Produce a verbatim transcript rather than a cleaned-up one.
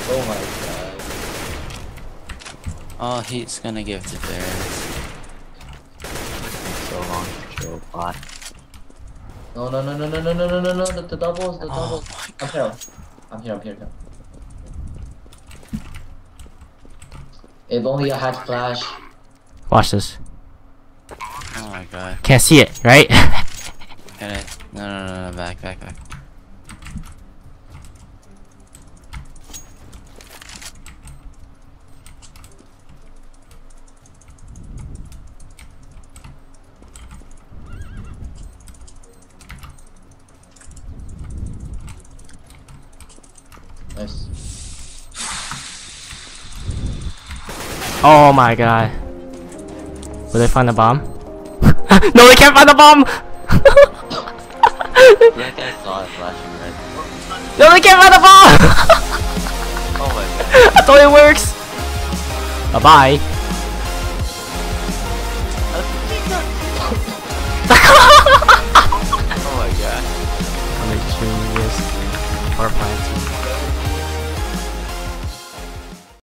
Oh my god. Oh, he's gonna give to Bears. So long to kill bot. No, no, no, no, no, no, no, no, no, no, the, the doubles, the Oh doubles. my I'm god. here. I'm here, I'm here, here. If only I had flash. Watch this. Oh my god. Can't see it, right? Get it. No, no, no, no, back, back, back. Nice. Oh my god. Will they find the bomb? No, they can't find the bomb! That guy saw it flashing red. No, they can't find the bomb! Oh my god. That's how it works! Bye bye. Oh my god. I'm just doing this. Power plant.